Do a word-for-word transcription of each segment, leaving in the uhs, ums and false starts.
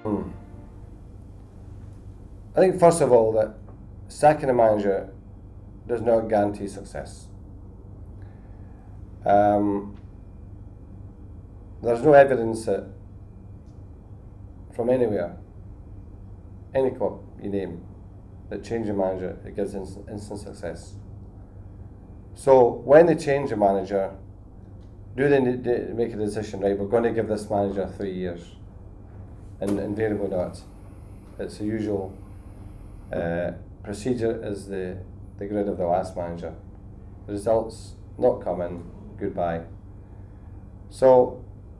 Hmm. I think first of all that sacking a manager does not guarantee success. Um, there's no evidence that from anywhere, any club you name, that change a manager, it gives instant, instant success. So when they change a manager, do they need to make a decision, right, we're going to give this manager three years? And invariably not. It's the usual uh, procedure is the, the grid of the last manager. The results not coming, goodbye. So,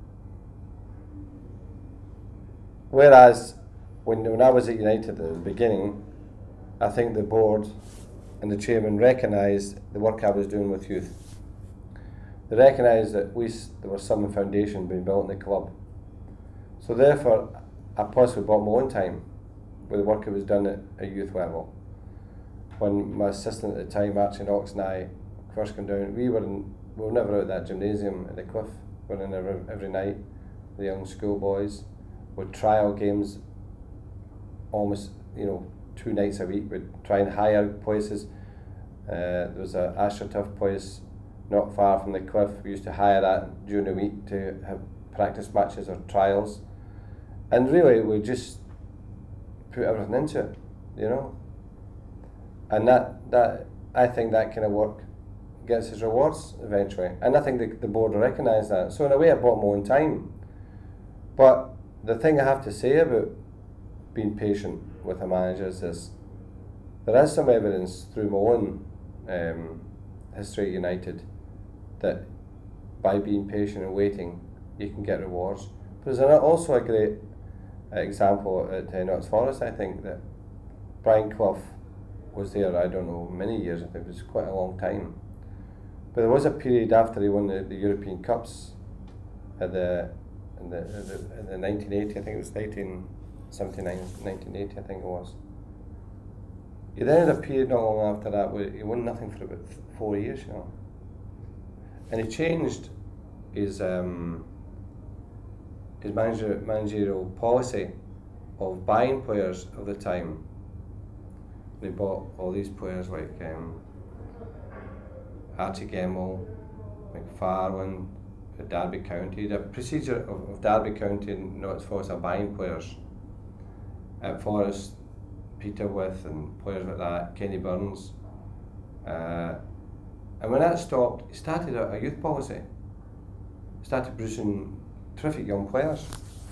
whereas when, when I was at United at the beginning, I think the board and the chairman recognised the work I was doing with youth. They recognised that we, there was some foundation being built in the club. So therefore, I possibly bought my own time with the work that was done at a youth level. When my assistant at the time, Archie Knox, and I first came down, we were, in, we were never out of that gymnasium at the Cliff. We were in every, every night, the young schoolboys. We'd trial games almost, you know, two nights a week. We'd try and hire places. Uh, there was a AstroTurf place not far from the Cliff. We used to hire that during the week to have practice matches or trials. And really, we just put everything into it, you know. And that, that I think that kind of work gets its rewards eventually. And I think the, the board will recognise that. So in a way, I bought my own time. But the thing I have to say about being patient with a manager is this: there is some evidence through my own um, history at United that by being patient and waiting, you can get rewards. But there's also a great example at uh, Notts Forest, I think, that Brian Clough was there, I don't know, many years, I think it was quite a long time. But there was a period after he won the, the European Cups at the, in the, in the, in the nineteen eighty, I think it was nineteen seventy-nine, nineteen eighty, I think it was. He then had a period not long after that where he won nothing for about four years, you know. And he changed his um, his manager, managerial policy of buying players of the time. They bought all these players like um, Archie Gemmell, McFarlane, Derby County. The procedure of, of Derby County and Notts Forest are buying players. At Forest, Peter With and players like that, Kenny Burns. Uh, and when that stopped, he started a, a youth policy. He started producing terrific young players.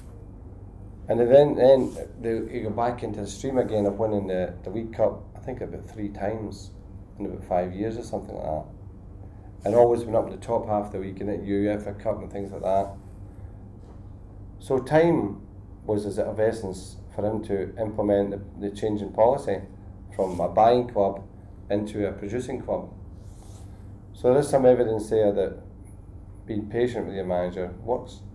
And then, then they, he got back into the stream again of winning the, the League Cup, I think about three times in about five years or something like that. And always went up in the top half of the week in the UEFA Cup and things like that. So time was of essence for him to implement the, the change in policy from a buying club into a producing club. So there is some evidence there that being patient with your manager works.